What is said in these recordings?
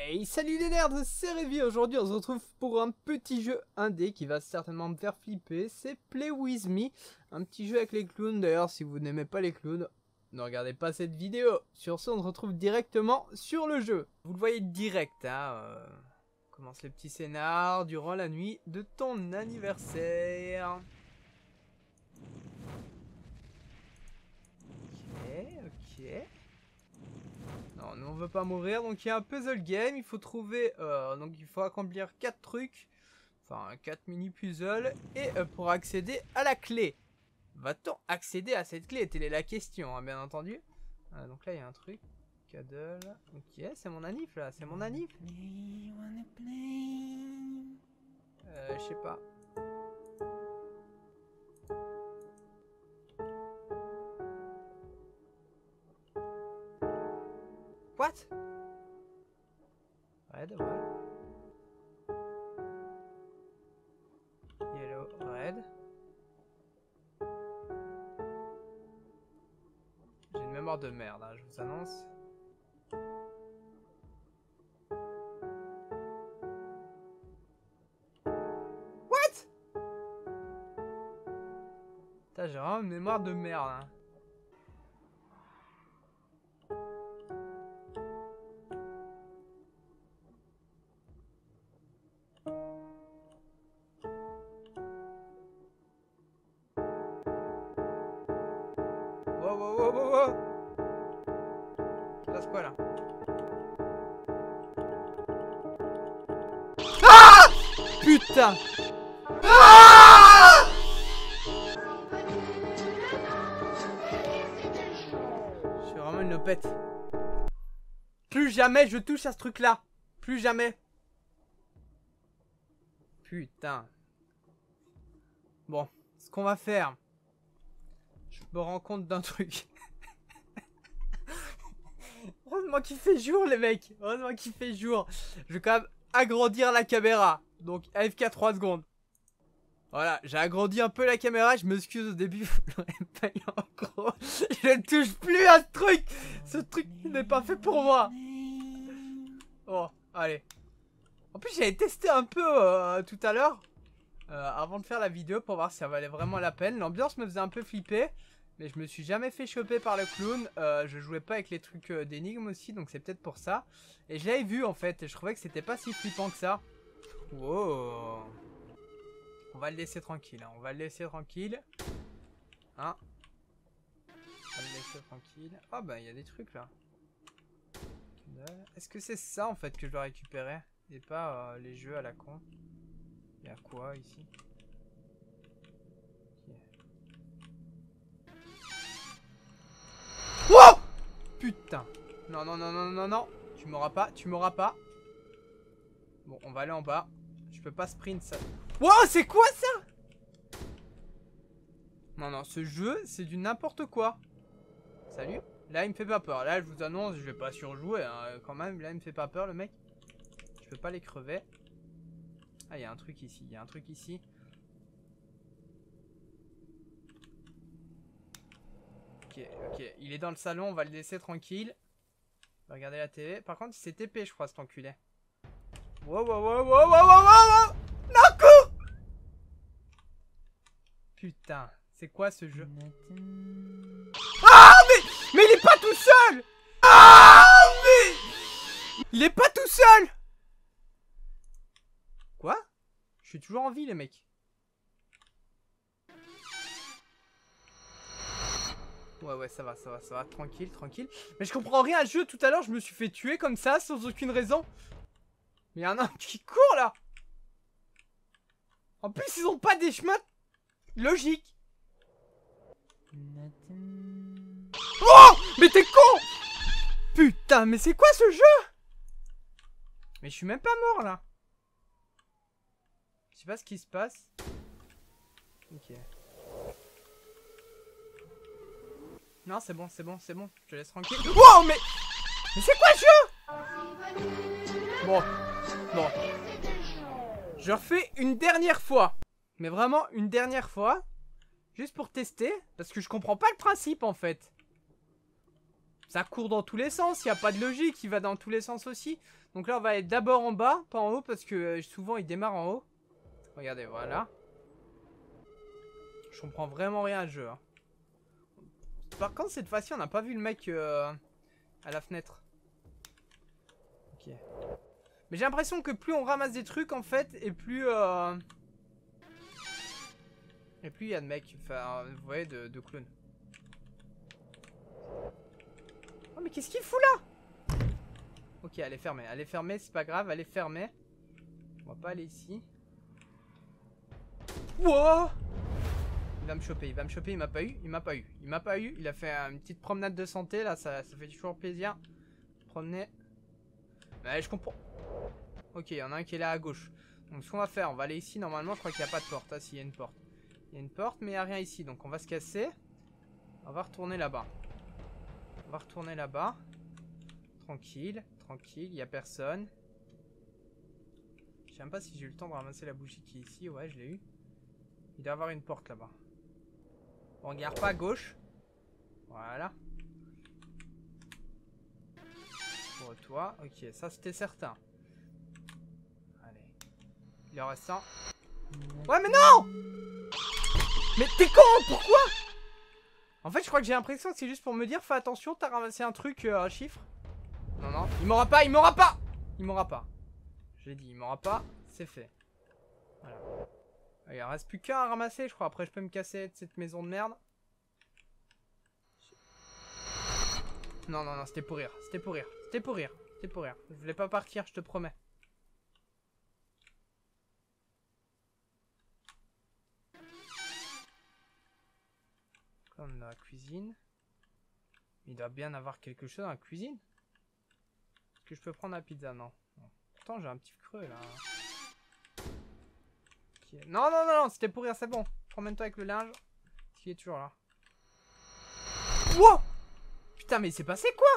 Hey, salut les nerds, c'est Révi. Aujourd'hui on se retrouve pour un petit jeu indé qui va certainement me faire flipper. C'est Play With Me, un petit jeu avec les clowns. D'ailleurs, si vous n'aimez pas les clowns, ne regardez pas cette vidéo. Sur ce, on se retrouve directement sur le jeu. Vous le voyez direct, hein. Commence les petits scénars durant la nuit de ton anniversaire. Ok. Non, nous on veut pas mourir, donc il y a un puzzle game, il faut trouver, donc il faut accomplir 4 trucs, enfin 4 mini puzzles, et pour accéder à la clé. Va-t-on accéder à cette clé? Telle est la question, hein, bien entendu. Donc là il y a un truc, cadeau, ok, c'est mon anniv là, c'est mon anniv. Je sais pas. What? Red, ouais. Yellow, red. J'ai une mémoire de merde, hein, je vous annonce. What? Putain, j'ai vraiment une mémoire de merde, hein. Wow. Il passe quoi là? Ah! Putain! Ah! Je suis vraiment une lopette. Plus jamais je touche à ce truc là. Plus jamais. Putain. Bon, ce qu'on va faire. Je me rends compte d'un truc. Heureusement qu'il fait jour les mecs. Heureusement qu'il fait jour. Je vais quand même agrandir la caméra. Donc AFK 3 secondes. Voilà, j'ai agrandi un peu la caméra. Je m'excuse au début. Vous l'aurez pas eu en gros. Je ne touche plus à ce truc. Ce truc n'est pas fait pour moi. Bon, allez. En plus j'avais testé un peu tout à l'heure. Avant de faire la vidéo pour voir si ça valait vraiment la peine. L'ambiance me faisait un peu flipper. Mais je me suis jamais fait choper par le clown. Je jouais pas avec les trucs d'énigmes aussi. Donc c'est peut-être pour ça. Et je l'avais vu en fait. Et je trouvais que c'était pas si flippant que ça. Wow. On va le laisser tranquille. Hein. On va le laisser tranquille. Hein. On va le laisser tranquille. Oh bah il y a des trucs là. Est-ce que c'est ça en fait que je dois récupérer? Et pas les jeux à la con? Il y a quoi ici? Wow! Putain. Non. Tu m'auras pas. Bon, on va aller en bas. Je peux pas sprint ça. Wow, c'est quoi ça? Non, ce jeu, c'est du n'importe quoi. Salut. Là, il me fait pas peur. Là, je vous annonce, je vais pas surjouer hein, quand même. Là, il me fait pas peur, le mec. Je peux pas les crever. Ah, il y a un truc ici. Ok. Il est dans le salon, on va le laisser tranquille. On va regarder la télé. Par contre, il s'est TP, je crois, cet enculé. Wow. Non, coup! Putain, c'est quoi ce jeu? Ah, mais il est pas tout seul! Ah, mais... Il est pas tout seul! Quoi? Je suis toujours en vie, les mecs. Ouais, ça va, tranquille. Mais je comprends rien à ce jeu, tout à l'heure je me suis fait tuer comme ça, sans aucune raison. Mais il y en a un qui court là. En plus ils ont pas des chemins logiques. Oh! Mais t'es con! Putain, mais c'est quoi ce jeu? Mais je suis même pas mort là. Je sais pas ce qui se passe. Ok. Non, c'est bon. Je te laisse tranquille. Wow, mais c'est quoi ce jeu? Bon. Je refais une dernière fois. Mais vraiment une dernière fois. Juste pour tester. Parce que je comprends pas le principe en fait. Ça court dans tous les sens, il n'y a pas de logique, il va dans tous les sens aussi. Donc là, on va aller d'abord en bas, pas en haut, parce que souvent, il démarre en haut. Regardez, voilà. Je comprends vraiment rien à ce jeu. Hein. Par contre, cette fois-ci, on n'a pas vu le mec à la fenêtre. Ok. Mais j'ai l'impression que plus on ramasse des trucs, en fait, et plus... Et plus il y a de mecs, enfin, vous voyez, de clones. Oh, mais qu'est-ce qu'il fout là? Ok, elle est fermée, c'est pas grave, elle est fermée. On va pas aller ici. Wow! Il va me choper, il m'a pas eu, il a fait une petite promenade de santé, là, ça fait toujours plaisir. Promener. Ouais, je comprends. Ok, il y en a un qui est là à gauche. Donc ce qu'on va faire, on va aller ici, normalement, je crois qu'il n'y a pas de porte. Ah si, il y a une porte. Il y a une porte, mais il n'y a rien ici, donc on va se casser. On va retourner là-bas. Tranquille, il n'y a personne. Je sais même pas si j'ai eu le temps de ramasser la bougie qui est ici. Ouais, je l'ai eu. Il doit y avoir une porte là-bas. On regarde pas à gauche. Voilà. Pour toi. Ok, ça c'était certain. Allez. Il en reste un. Ouais, mais non! Mais t'es con, pourquoi? En fait, je crois que j'ai l'impression que c'est juste pour me dire fais attention, t'as ramassé un truc, un chiffre. Non, non, il m'aura pas, il m'aura pas! Il m'aura pas. J'ai dit, il m'aura pas, c'est fait. Voilà. Il en reste plus qu'un à ramasser, je crois. Après, je peux me casser de cette maison de merde. Non, non, non, c'était pour rire. Je voulais pas partir, je te promets. Là, on est dans la cuisine. Il doit bien avoir quelque chose dans la cuisine. Est-ce que je peux prendre la pizza? Non. Non. Pourtant, j'ai un petit creux là. Okay. Non, non, non, non, c'était pour rire, c'est bon. Promène-toi avec le linge. Il est toujours là. Wow! Putain, mais il s'est passé quoi?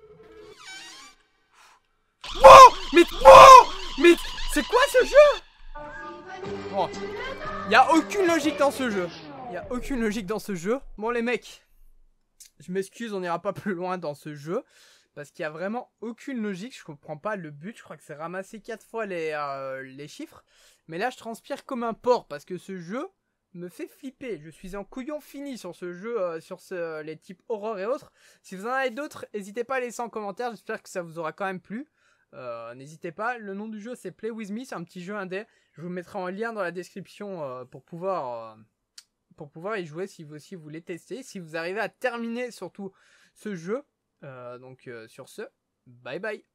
Wow! Mais c'est quoi ce jeu? Bon, il y a aucune logique dans ce jeu. Bon les mecs, je m'excuse, on n'ira pas plus loin dans ce jeu parce qu'il y a vraiment aucune logique. Je comprends pas le but. Je crois que c'est ramasser 4 fois les chiffres, mais là je transpire comme un porc parce que ce jeu me fait flipper. Je suis en couillon fini sur ce jeu, les types horreur et autres. Si vous en avez d'autres, n'hésitez pas à laisser en commentaire. J'espère que ça vous aura quand même plu. N'hésitez pas. Le nom du jeu c'est Play With Me. C'est un petit jeu indé. Je vous mettrai en lien dans la description pour pouvoir y jouer si vous aussi voulez tester. Si vous arrivez à terminer surtout ce jeu. Donc sur ce, bye bye.